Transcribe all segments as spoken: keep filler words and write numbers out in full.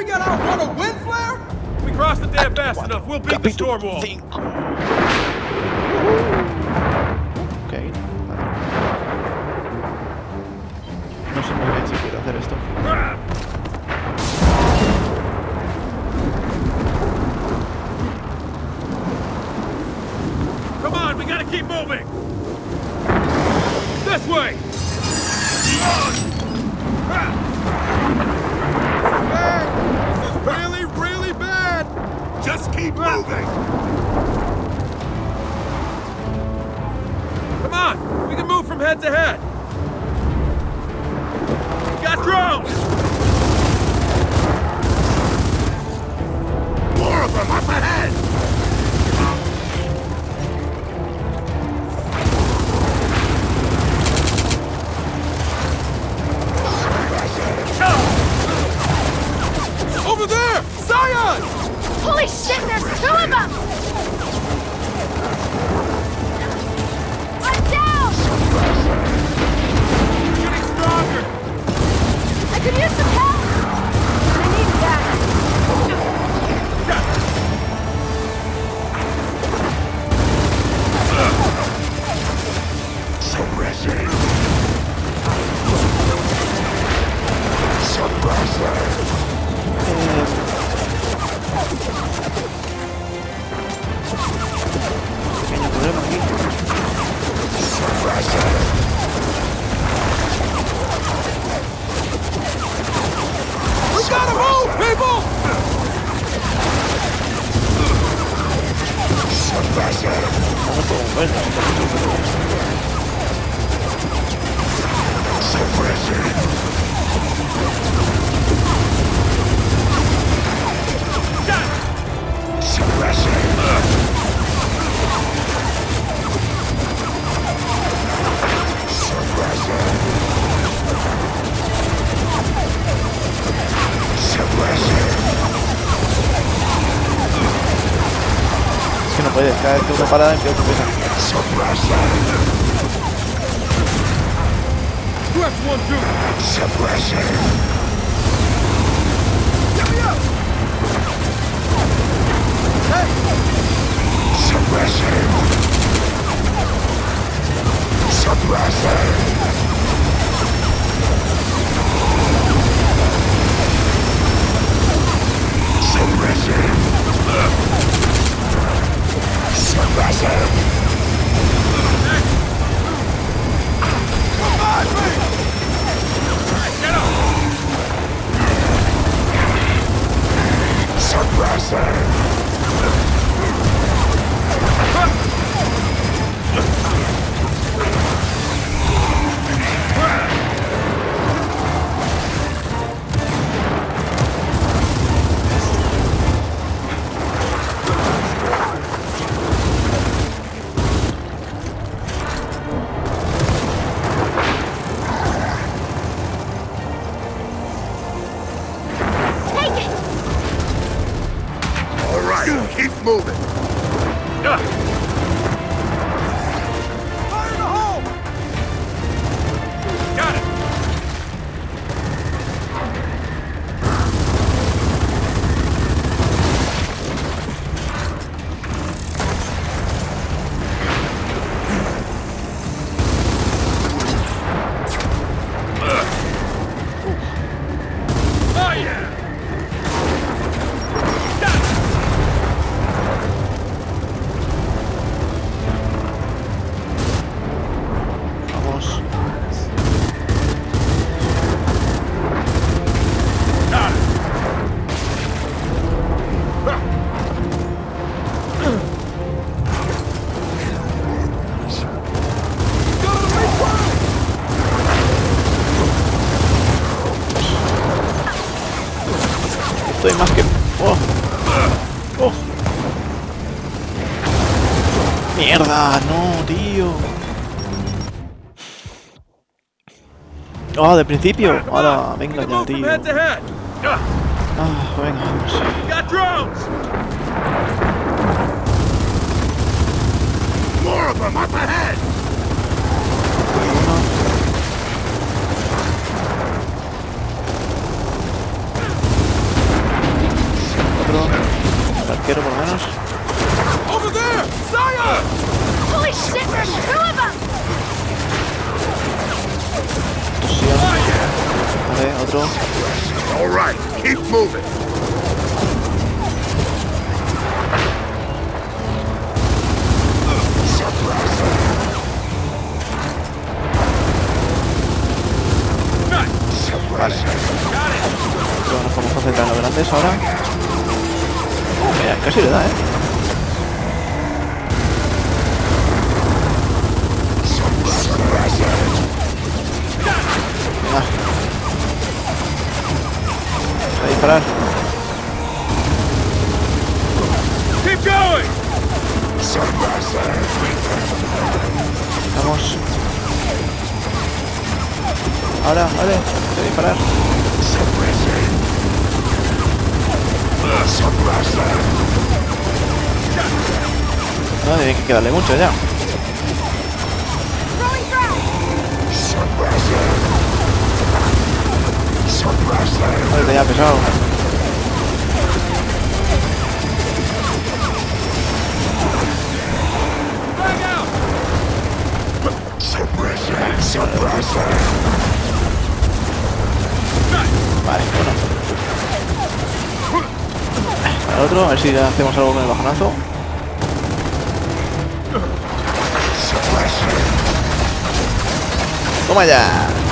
got outrun a wind flare? We cross the dam fast enough, we'll beat the storm wall. Ok. No sé muy bien si quiero hacer esto. Come on, we gotta keep moving. This way. Bad. This is really, really bad. Just keep moving. Come on, we can move from head to head. Got drones. More of them up ahead. Over there! Zion! Holy shit, there's two of them! I'm down! Getting stronger. I could use some help! I need that. Suppressing. Suppressing. Pequeño problema aquí. We gotta move, people! No puedo moverlo. Es que no puedes, cada vez que uno para empieza a empezar. Rex one two. Suppressing. Get me up! Hey! Suppressing. Suppressing. Suppressing. Suppressing. Come on, me! Get up! Suppressing. Keep moving. Uh. Fire in the hole! Got it. Uh. Oh yeah. Estoy más que... ¡Oh! ¡Oh! ¡Mierda! ¡No, tío! ¡Oh, de principio! ¡Ahora! Venga ya, tío. Ah, venga, vamos. Got drones! More of them up ahead! otro. All right, keep moving. Vale. Pero nos podemos concentrar en los grandes ahora. Oh, mira, casi le da, eh. Venga. A disparar. Keep going. Vamos. Ahora, vale. Voy a disparar. No, tiene que quedarle mucho ya. Vale, ya pesado. Vale, bueno. Para el otro, a ver si hacemos algo con el bajonazo. ¡Toma ya!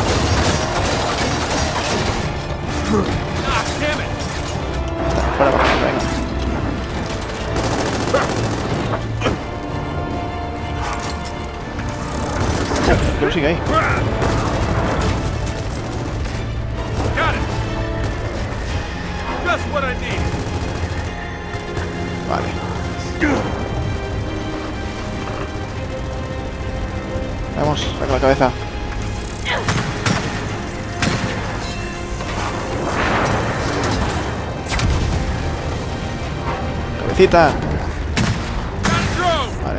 Fuera, bajonazo, venga. Uh, creo que sigue ahí. Got it. Just what I need. Vale. Vamos, saca la cabeza. Cabecita. Vale.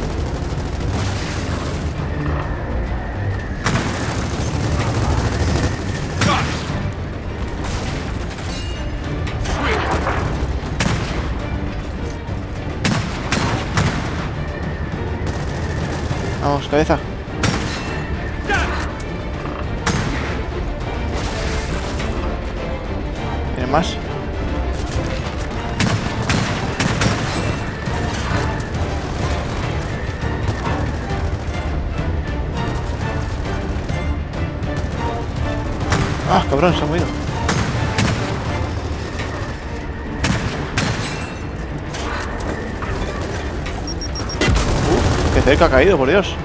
Vamos, cabeza. ¿Tienen más? Ah, cabrón, se ha movido. Uh, qué cerca ha caído, por Dios.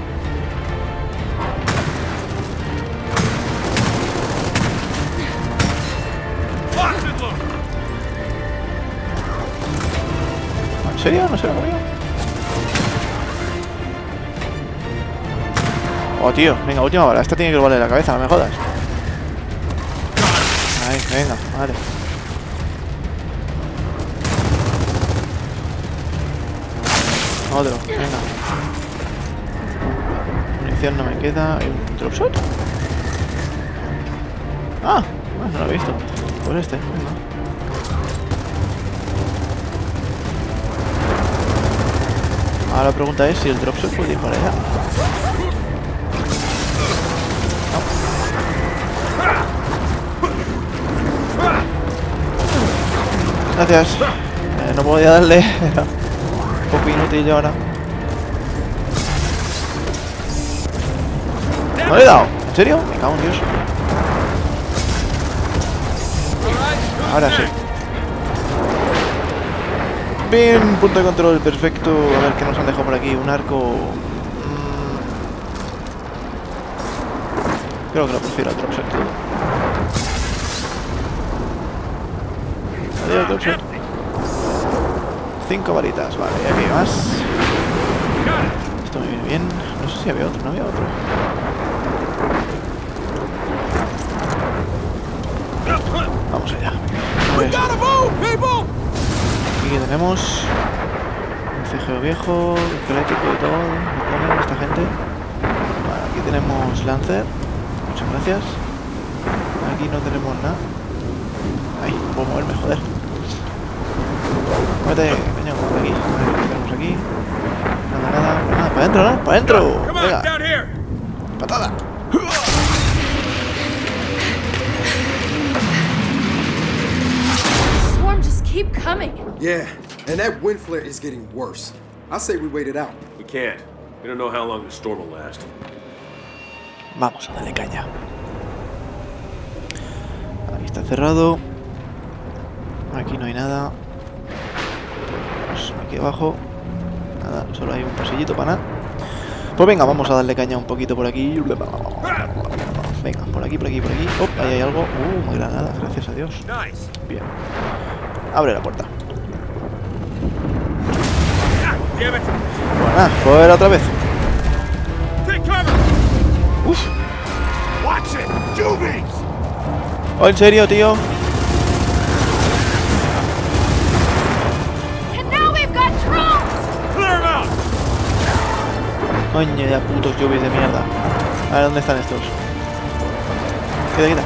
¿En serio? ¿No se lo ha comido? Oh, tío, venga, última bala. Esta tiene que robarle la cabeza, no me jodas. Ahí, venga, vale. Otro, venga. Munición no me queda. ¿Hay un drop shot? Ah, no lo he visto. Pues este, venga. Ahora la pregunta es si el drop shot puede ir para allá. Gracias. Eh, no podía darle. Era un poco inútil yo ahora. ¿No le he dado? ¿En serio? Me cago en Dios. Ahora sí. Bien, punto de control, perfecto. A ver qué nos han dejado por aquí. Un arco. Mm. Creo que lo prefiero al dropshot. Adiós, dropshot. Cinco varitas, vale, y aquí hay más. Esto me viene bien. No sé si había otro, no había otro. Vamos allá. A ver. Aquí tenemos un C G O viejo, esquelético y todo. ¿Qué ponen esta gente? Vale, aquí tenemos Lancer. Muchas gracias. Aquí no tenemos nada. Ay, no puedo moverme, joder. Muévete, coño, por aquí. Vale, ¿qué tenemos aquí? Nada, nada, nada. Para adentro, ¿no? Para adentro. Venga. Patada. keep coming. Yeah, and that wind flare is getting worse. I say we wait it out. We can't. We don't know how long the storm will last. Vamos a darle caña. Aquí está cerrado. Aquí no hay nada. Pues aquí abajo. Nada, solo hay un pasillito para nada. Pues venga, vamos a darle caña un poquito por aquí. Venga, por aquí, por aquí, por aquí. Oh, ahí hay algo. Uh, muy granada, gracias a Dios. Nice. Bien. Abre la puerta. Damn it. Bueno, nada, fuera otra vez. Take cover. Uf. Watch it. Juvies. Oh, ¿en serio, tío? And now we've got drones! Clear them out. Coño, ya putos lluvias de mierda. A ver, ¿dónde están estos? Quita, quita.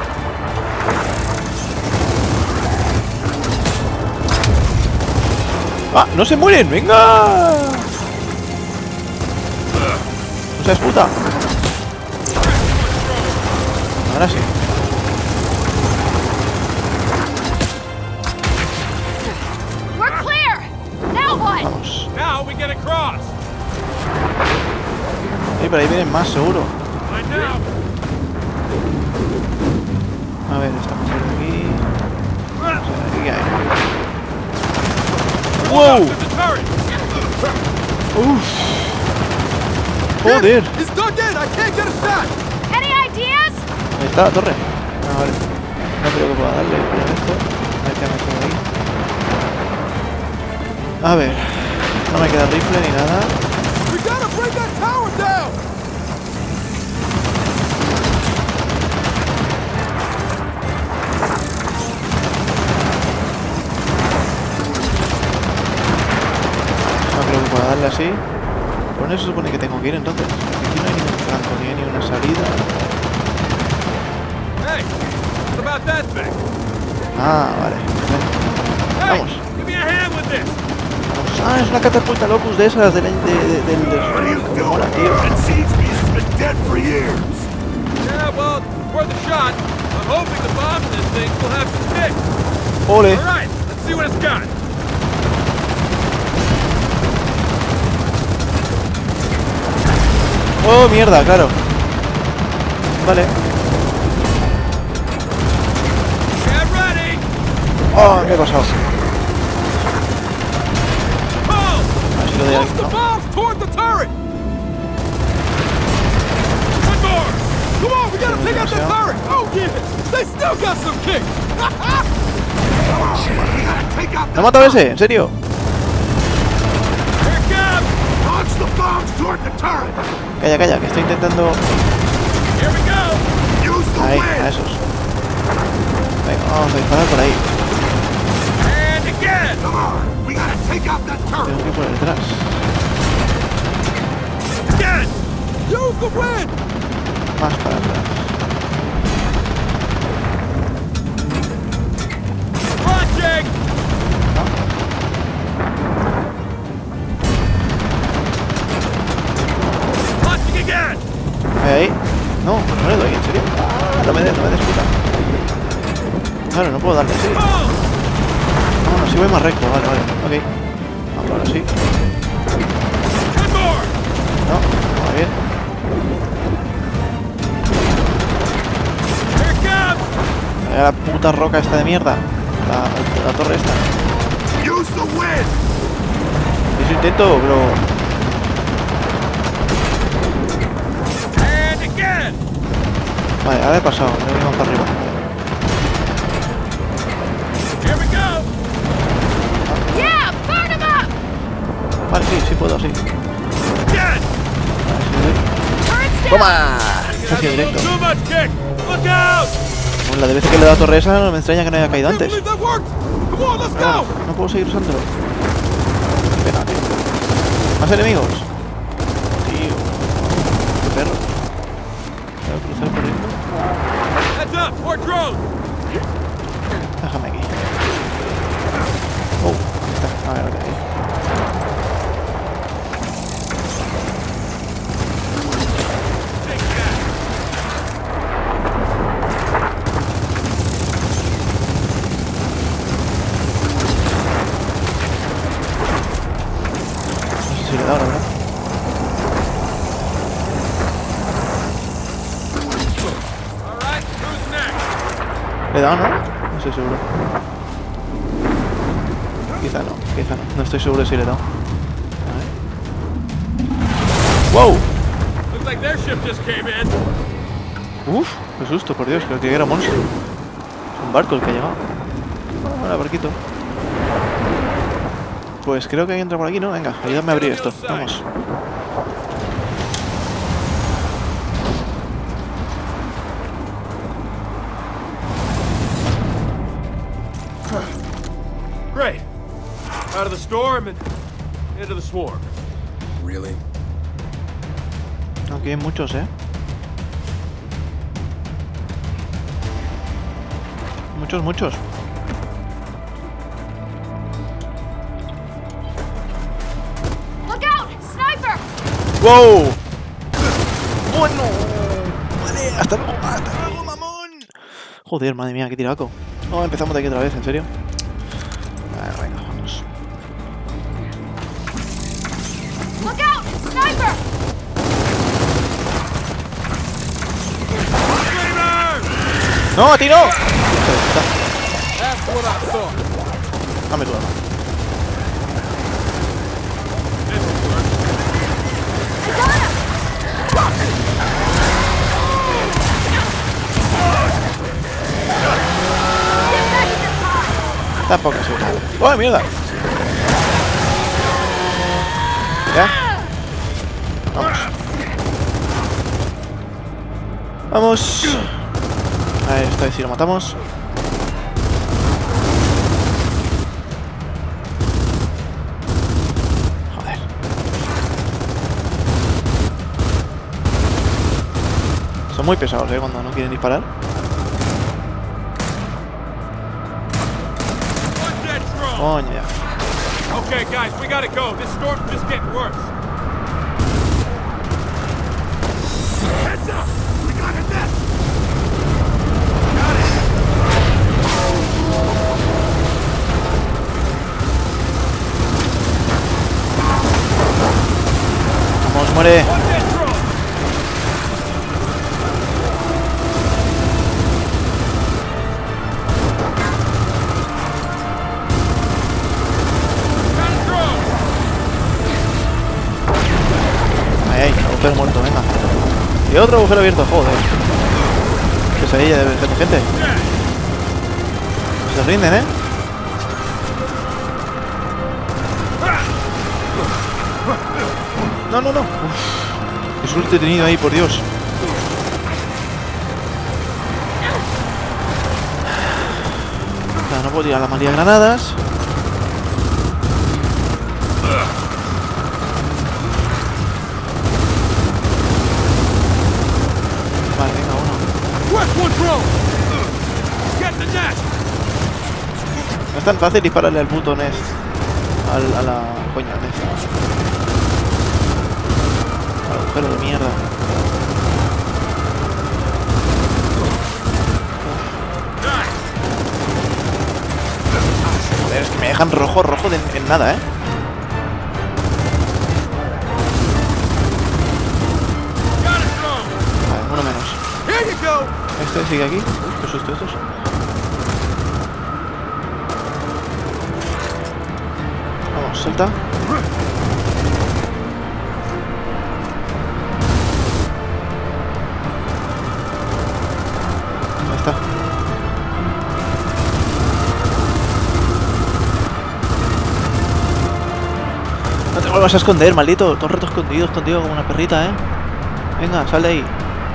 ¡Ah! ¡No se mueren! ¡Venga! ¡No seas puta! Ahora sí. We're clear! Now what? Vamos. Now we get across. Sí, pero ahí vienen más, seguro. I know. A ver, estamos por aquí. O sea, aquí hay. ¡Wow! There's a turret. ¡Uf! ¡Joder! It's dug in! I can't get a shot! Any ideas? Ahí está la torre. Ah, vale. No creo que pueda darle con esto. A ver qué me por ahí. A ver. No me queda rifle ni nada. We gotta bring that tower down! No creo que pueda darle así. Por eso se supone que tengo que ir entonces. Aquí no hay ningún flanco, ni hay ni una salida. Hey, what about that thing? Ah, vale. Ven. Hey, Vamos. give me a hand with this. Vamos. Ah, es una catapulta locus de esas, del... De, de, del... del como mola, tío. That siege beast has been dead for years. Yeah, well, worth a shot. I'm hoping the bombs in this thing will have some kick. Ole. All right, let's see what it's got. Oh, mierda, claro. Vale. Get ready. Oh, me he pasado. Pull. A ver si lo de ahí, Push the ¿no? bombs toward the turret! One more. Come on, we gotta take out the turret! Oh, yeah! They still got some kick! ¿No ha matado ese? ¿En serio? Here it comes. Launch the bombs toward the turret! Calla, calla, que estoy intentando... Here we go. Use the Ahí, a wind! esos. Venga, vamos a disparar por ahí. And again. Come on, we gotta take out that turret! Tengo que ir por detrás. Again. Use the wind! Más para atrás. Launching. Launching again. Ahí, ahí. No, no le doy, ¿en serio? Ah, no me des, no me des puta. Claro, no puedo darle así. Pull. No, no, si voy más recto, vale, vale, ok. Vamos, ahora sí. One more. No, va bien. Here it comes. Vaya la puta roca esta de mierda. La, la torre esta. Use the wind! Eso intento, pero... And again. Vale, ahora he pasado, me voy más para arriba. Here we go. Yeah, burn them up! Vale, sí, sí puedo, sí. Again. A ver si le doy. Turrets down! ¡Toma! It Casi has a little directo. too much kick. Look out. Bueno, la de veces que le he dado a torre esa, no me extraña que no haya caído Can't antes. believe that worked! Come on, let's Claro, go! no puedo seguir usándolo. Espera, tío. ¿Más enemigos? Tío. Qué perro. Voy a cruzar corriendo. Heads up. More drones. Déjame aquí. Oh, ahí está. A ver, ok. Take that. ¿Le he dado, no? No estoy seguro. Quizá no, quizá no. No estoy seguro si le he dado. ¡Wow! Uf, qué susto, por Dios, creo que era monstruo. Es un barco el que ha llegado. Oh, hola, barquito. Pues creo que hay que entrar por aquí, ¿no? Venga, ayúdame a abrir esto. Vamos. Great. Out of the storm and into the swarm. Really? Aquí hay muchos, ¿eh? Muchos, muchos. Look out! Sniper! ¡Wow! ¡Bueno! Vale, hasta luego, hasta luego, mamón. Joder, madre mía, qué tiraco. No, empezamos de aquí otra vez, ¿en serio? Bueno, venga, vamos. Look out! Sniper! ¡No, a ti no! That's what I thought. Dame tu arma. Tampoco soy nada. ¡Oh, mierda! ¿Ya? Vamos. Vamos. A ver, esta vez si lo matamos. Joder. Son muy pesados, eh, cuando no quieren disparar. Coño, ya. Okay, guys, we gotta go. This storm's just getting worse. Heads up! We got a nest! Got it! Vamos, muere. One dead drone! Got a drone! Ahí, ahí, agujero muerto, venga. Y otro agujero abierto, joder. Pesadilla de gente, gente. Se rinden, ¿eh? No, no, no. Uf, qué suerte he tenido ahí, por Dios. No, no puedo tirar la maría granadas. Vale, venga, uno. West one drone! Get the nest! No es tan fácil dispararle al puto Nest. Al, a la coña Nest. Al agujero de mierda. Joder, es que me dejan rojo, rojo de, en nada, ¿eh? Got a drone! Vale, uno menos. Here you go! Este sigue aquí. Uy, qué susto estos. Vamos, salta. Ahí está. No te vuelvas a esconder, maldito. Todo el rato escondido, escondido como una perrita, ¿eh? Venga, sal de ahí.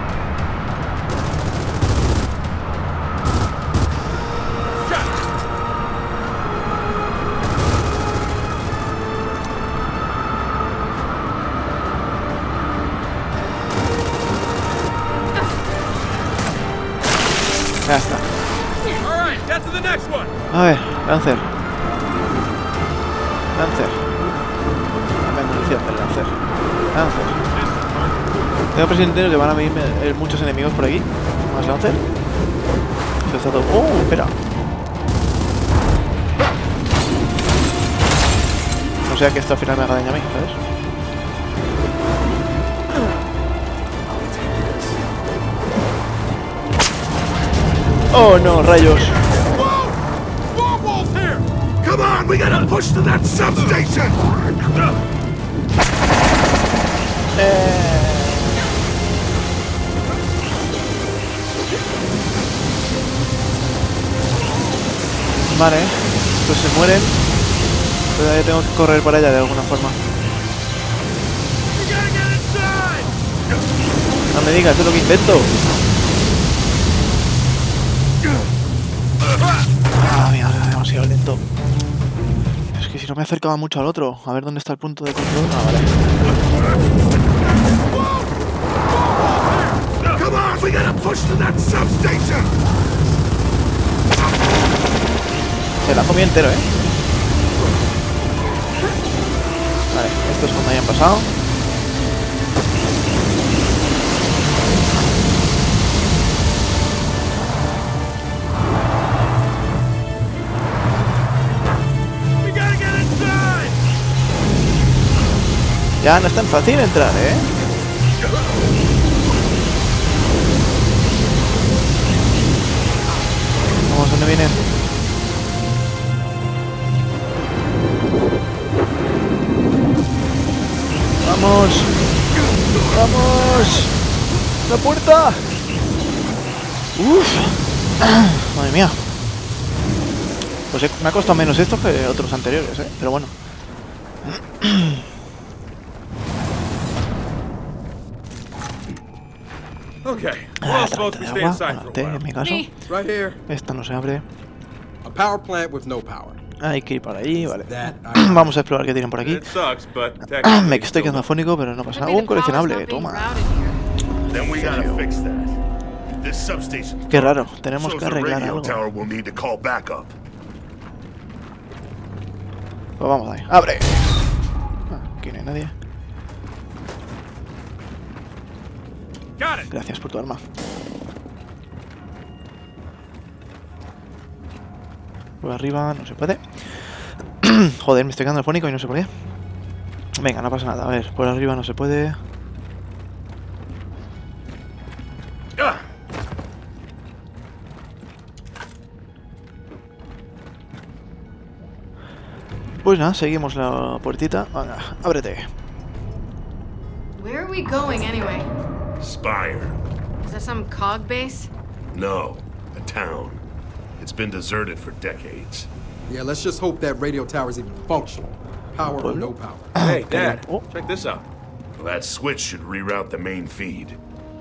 Ya está. All right, get to the next one! A ver, Lancer. Lancer. Dame munición del Lancer. Lancer. Tengo presente que van a venir eh, muchos enemigos por aquí. Más Lancer. Esto está todo... ¡Oh! Espera. No sea que esto al final me haga daño a mí, ¿sabes? Oh no, rayos. Small balls here! Come on, we gotta push to that substation! Vale, pues se mueren. Pero ya tengo que correr para allá de alguna forma. No me digas, eso es lo que intento. Ah, mira, demasiado lento. Es que si no me acercaba mucho al otro. A ver dónde está el punto de control. Ah, vale. Come on, we gotta push to that substation! Se la comió entero, ¿eh? Vale, estos cuando hayan pasado. Ya no es tan fácil entrar, ¿eh? Vamos, ¿dónde vienen? ¡Vamos! ¡Vamos! ¡La puerta! ¡Uf! Madre mía. Pues he- me ha costado menos esto que otros anteriores, ¿eh? Pero bueno. Okay, Ah, well, folks, tarjeta we de stay agua, inside bueno, for a té, while. en mi caso. Me. Right here. Esta no se abre. A power plant with no power. Hay que ir para allí, vale. That I Vamos a explorar qué tienen por aquí. It sucks, but Me technically estoy it's still quedando not- afónico, pero no pasa nada. Un coleccionable, toma. Then we gotta fix that. This substation. Qué raro, tenemos So que the arreglar radio algo. tower will need to call backup. Pues vamos ahí. ¡Abre! Ah, aquí no hay nadie. Got it. Gracias por tu arma. Por arriba no se puede. Joder, me estoy quedando afónico y no sé por qué. Venga, no pasa nada. A ver, por arriba no se puede. Ah, Pues nada, seguimos la puertita. Venga, ábrete. Where are we going anyway? Spire. Is that some cog base? No, a town. It's been deserted for decades. Yeah, let's just hope that radio tower's even functional. Power or no power. Hey, Dad, Oh. check this out. Well, that switch should reroute the main feed.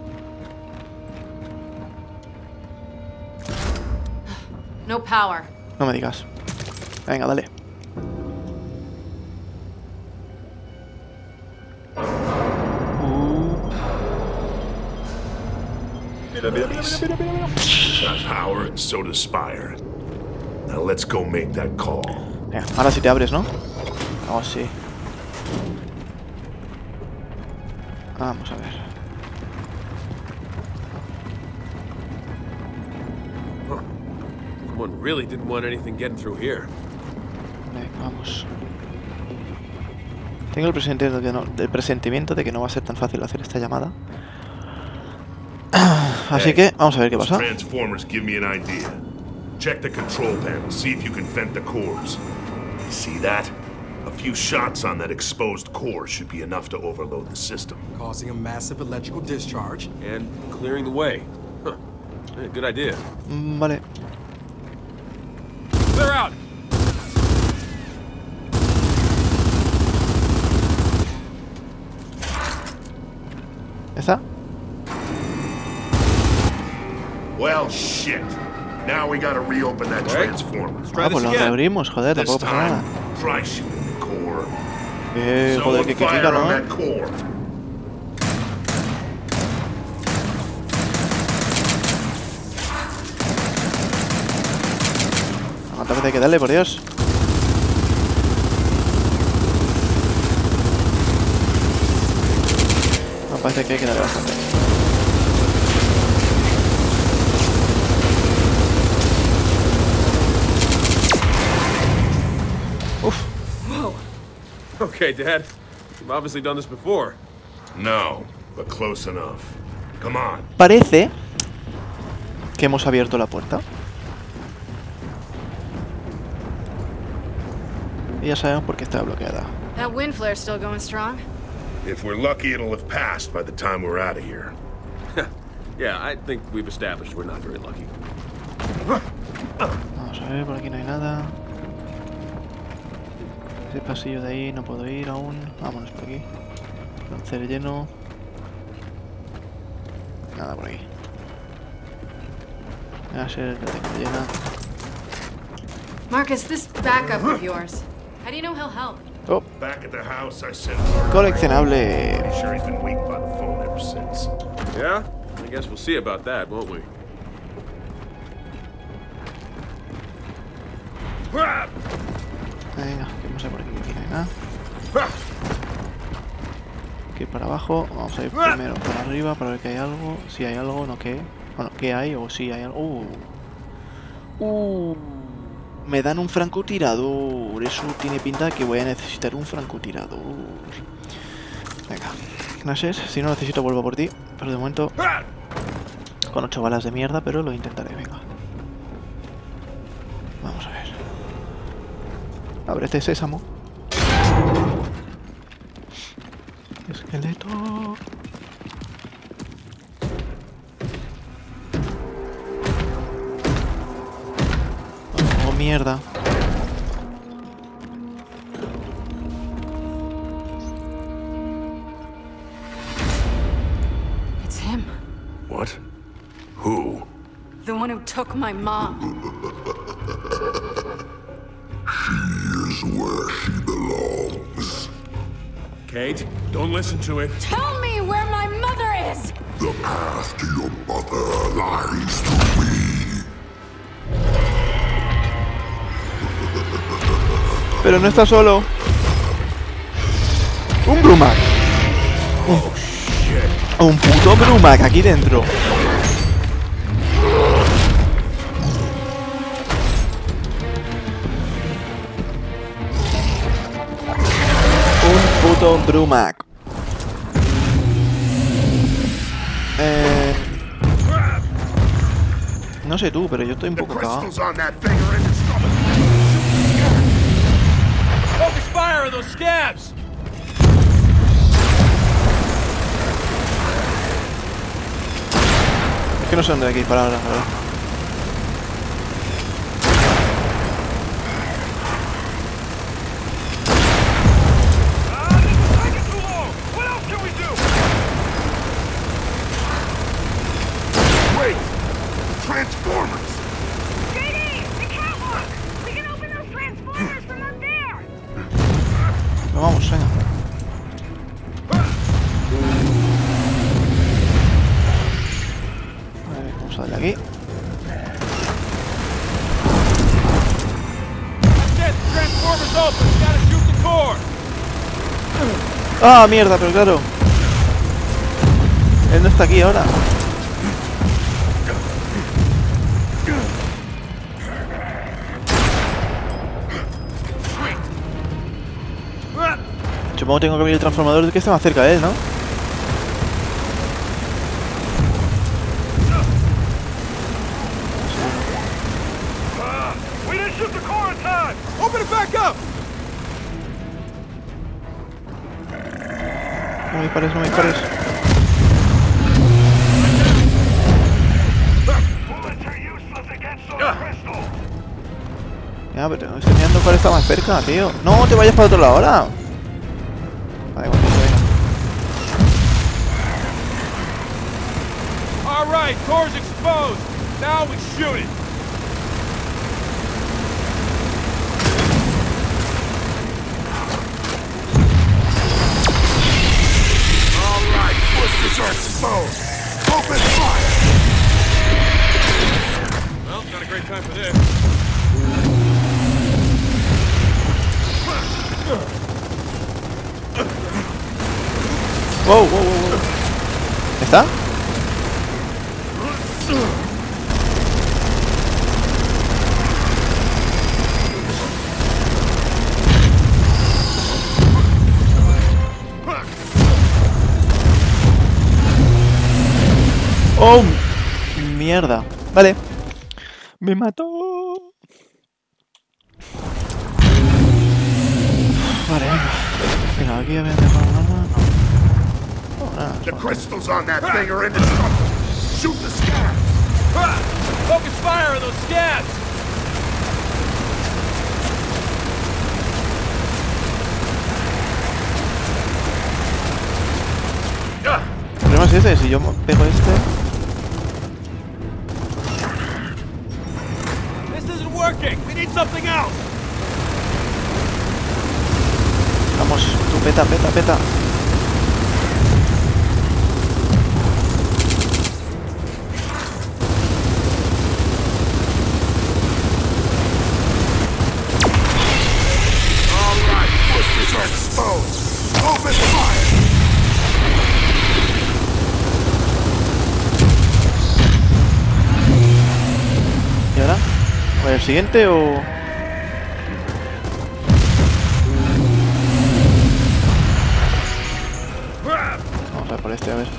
No power. No me digas. Venga, dale. Got power and so does Spire. Now let's go make that call. Venga, ahora sí te abres, ¿no? Oh, sí. Vamos a ver. Someone really didn't want anything getting through here. Venga, vamos. Tengo el presentimiento, de que no, el presentimiento de que no va a ser tan fácil hacer esta llamada. Así que vamos a ver qué Those pasa. transformers give me an idea. Check the control panel, see if you can vent the cores. See that? A few shots on that exposed core should be enough to overload the system. Causing a massive electrical discharge. And clearing the way. Huh. Hey, good idea. Mm, Vale. Clear out! ¿Ya está? Well, shit. Now we gotta reopen that Okay. transformer. Try Ah, pues this lo again. reabrimos, joder, This tampoco pasa nada. time, try shooting the core. Eh, joder, que, que fire chica, on ¿no? that core. ¿Cuántas veces hay que darle, por Dios? Me parece que hay que darle bastante. Uf, Okay, Dad. You've obviously done this before. No, but close enough. Come on. parece que hemos abierto la puerta. Y ya sabemos por qué está bloqueada. That wind flare's still going strong. If we're lucky, it'll have passed by the time we're out of here. Yeah, I think we've established we're not very lucky. Vamos a ver, por aquí no hay nada. Ese pasillo de ahí no puedo ir aún. Vámonos por aquí. Lancer lleno. Nada por aquí. Asher, la tengo llena. Marcus, this backup of yours. How do you know he'll help? Oh, Back at the house, I sent coleccionable. Pretty sure he's been waiting by the phone ever since. Yeah? I guess we'll see about that, won't we? Venga, que vamos a ir por aquí, aquí no hay nada. Hay que ir para abajo. Vamos a ir primero para arriba para ver que hay algo. Si hay algo, no qué. Bueno, ¿qué hay? O si hay algo. Uh. Uh. Me dan un francotirador. Eso tiene pinta de que voy a necesitar un francotirador. Venga. Nashes, si no necesito vuelvo por ti. Pero de momento con ocho balas de mierda, pero lo intentaré. Venga. Vamos a ver. Ábrete, sésamo. Esqueleto. Oh, mierda. It's him. What? Who? The one who took my mom. Is where she belongs. Kate, don't listen to it. Tell me where my mother is! The path to your mother lies through me. Pero no está solo. Un Brumac. Oh, shit. Un puto Brumac aquí dentro. Un puto Brumac. Eh... No sé tú, pero yo estoy un The poco cagado. crystals on that thing are indestructible. Focus fire on those scabs! Es que no sé dónde hay que disparar ahora, la verdad. Transformers! J D! The catwalk! We can open those transformers from up there! No, vamos, venga. A ver, vamos a darle aquí. Get the transformers open! We gotta shoot the core! Ah, mierda, pero claro. Él no está aquí ahora. Supongo que tengo que abrir el transformador que esté más cerca de él, ¿no? We didn't shoot the core in time! Open it back up! No me dispares, no me dispares. Ya, pero estoy mirando cuál está más cerca, tío. No, te vayas para otro lado ahora. Vale, bueno, venga. All right, core's exposed. Now we shoot it. All right, blisters are exposed. Open fire! Well, not a great time for this. Wow, wow, wow, wow. ¿Está? Oh, mierda. Vale. Me mató. Vale, venga. Mira, aquí había dejado un arma. No. No, nada. The crystals on that thing are indestructible. Shoot the scabs. Ah! Focus fire on those scabs! El problema es este, si yo pego este... This isn't working! We need something else! Vamos, tú peta, peta, peta. All right, blisters are exposed. Open fire. ¿Y ahora? ¿Voy al siguiente o...? Vamos a ver por este, a ver.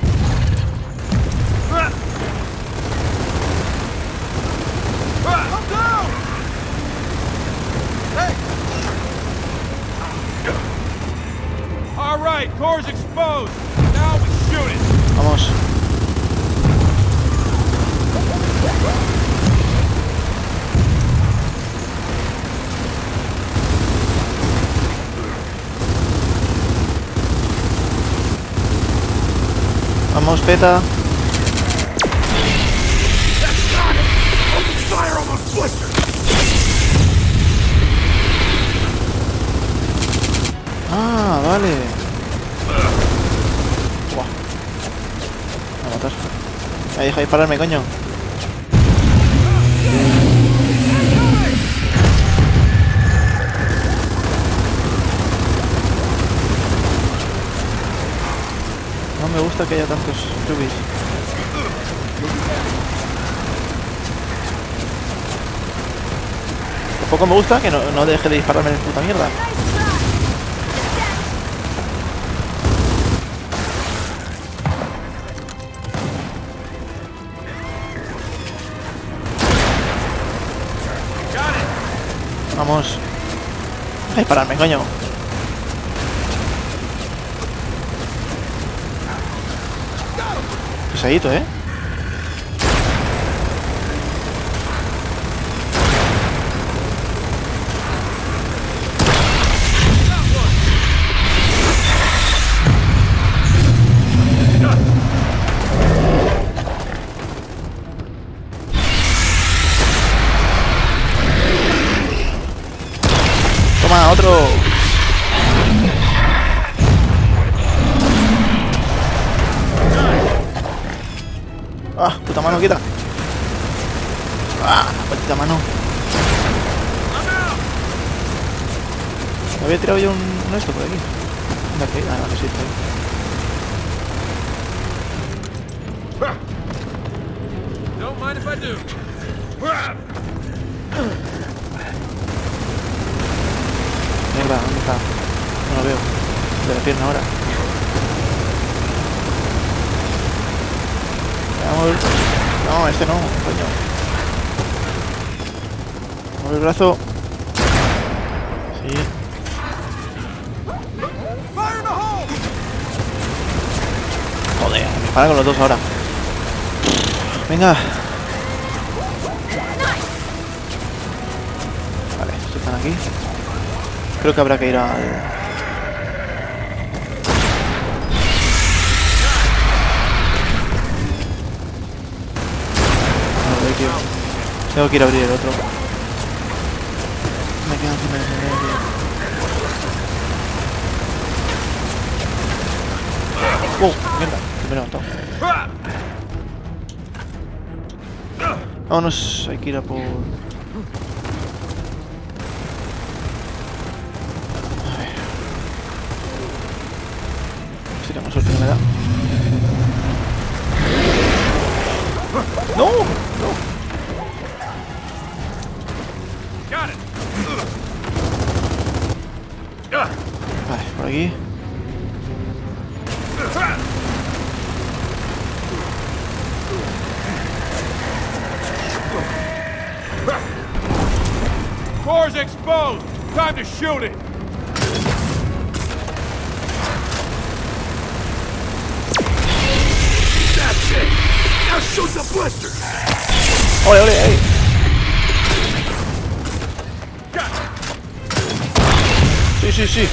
All right, core's exposed. Now we shoot it. Vamos. Vamos, peta. Open fire on those blisters. Ah, vale. Buah. Me va a matar. Ahí deja de dispararme, coño. No me gusta que haya tantos chubis. Tampoco me gusta que no, no deje de dispararme en puta mierda. Vamos. A dispararme, coño. Pesadito, ¿eh? Toma, otro. Ah, puta mano, quita. Ah, puta mano. Me había tirado yo un, un esto por aquí. ¿Dónde aquí? Ah, vale, sí, está ahí. Don't mind if I do. Mierda, ¿dónde está? No lo veo. De la pierna ahora. Vamos. No, este no, coño. Mueve el brazo. Sí. Joder, me para con los dos ahora. Venga. Vale, estos están aquí. Creo que habrá que ir al... Tengo que ir a abrir el otro. Me quedo encima de ese medio. ¡Oh! Mierda, que me he levantado. Vámonos, hay que ir a por... A ver. Si tengo suerte que me da. ¡No! ¡No! Vale, por aquí. Core's exposed. Time to shoot it. That's it. Now shoot the blister. ¡Ole, ole, ahí! Sí, sí, sí.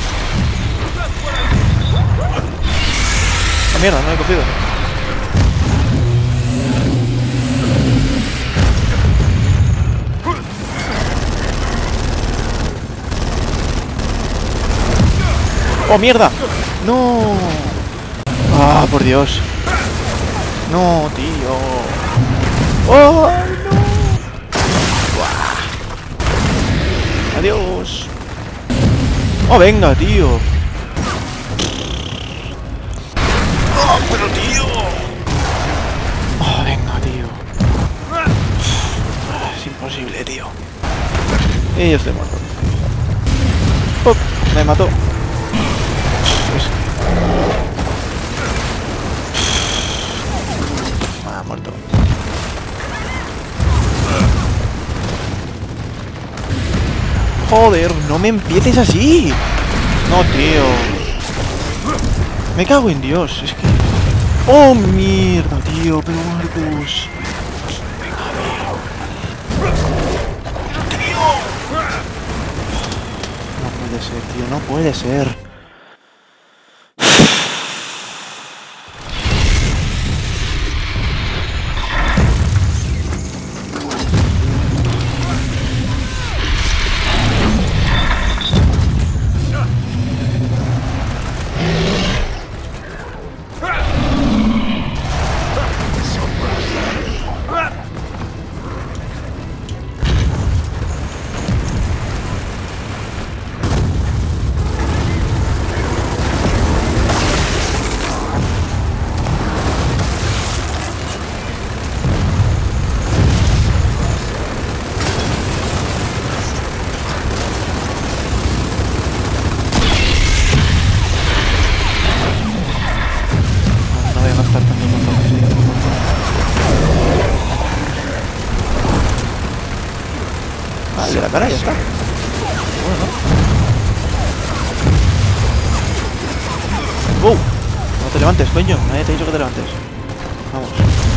¡Ah, mierda! No lo he cogido. ¡Oh, mierda! ¡No! ¡Ah, por Dios! ¡No, tío! ¡Oh, no! ¡Buah! ¡Adiós! ¡Oh, venga, tío! ¡Oh, pero tío! ¡Oh, venga, tío! Es imposible, tío. Y yo estoy muerto. ¡Oh! Me mató. Ah, muerto. Joder, no me empieces así. No, tío. Me cago en Dios, es que... Oh, mierda, tío, pero Marcus. Tío. No puede ser, tío, no puede ser. De la cara, ya está. Bueno, ¿no? ¡Uh! No te levantes, coño. Nadie te ha dicho que te levantes. Vamos.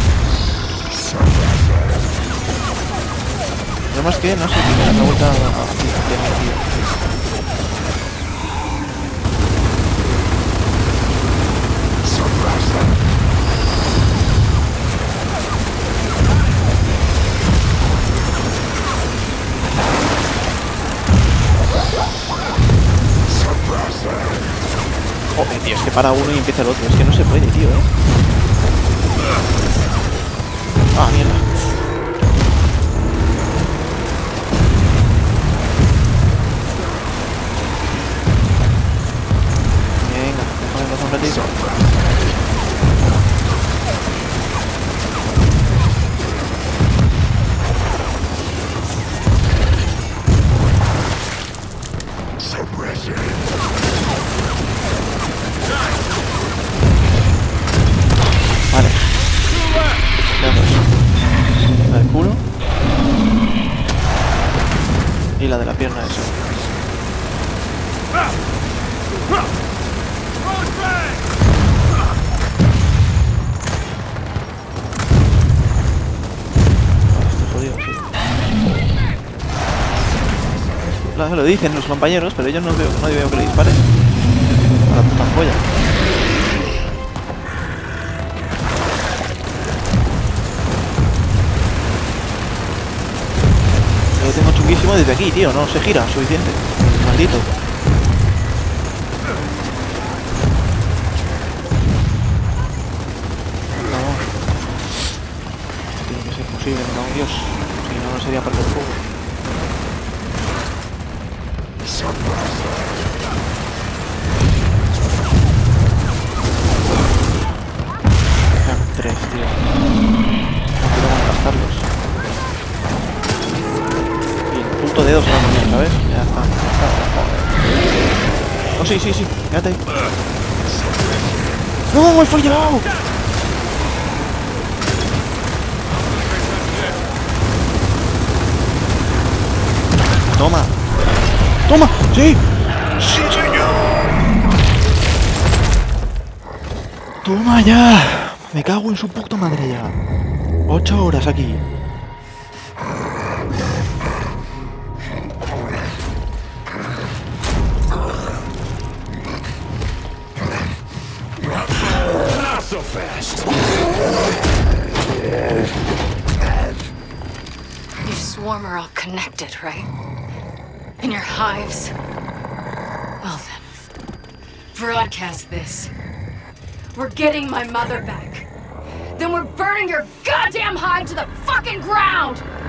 Además que no sé si me da la vuelta a tío. Joder, tío, es que para uno y empieza el otro. Es que no se puede, tío, eh. Ah, mierda. Venga, déjame pasar un ratito. Vale. Veamos. La del culo. Y la de la pierna esa. Estoy jodido, sí. Claro, lo dicen los compañeros, pero yo no veo, no veo que le disparen. A la puta polla. Lo tengo chunguísimo desde aquí, tío. No se gira suficiente. Maldito. No. Esto tiene que ser posible, me cago en Dios. Si no, no sería parte del juego. Quedan tres, tío. No quiero malgastarlos. Y el punto dedo se va a poner, ¿sabes? Ya está, ya está. Joder. Oh, sí, sí, sí. Quédate ahí. ¡No! ¡He fallado! Toma. Toma. Sí. Sí, señor. Toma ya. Me cago en su puta madre ya. Ocho horas aquí. Not so fast. You swarm are all connected, right? In your hives? Well then, broadcast this. We're getting my mother back. Then we're burning your goddamn hive to the fucking ground!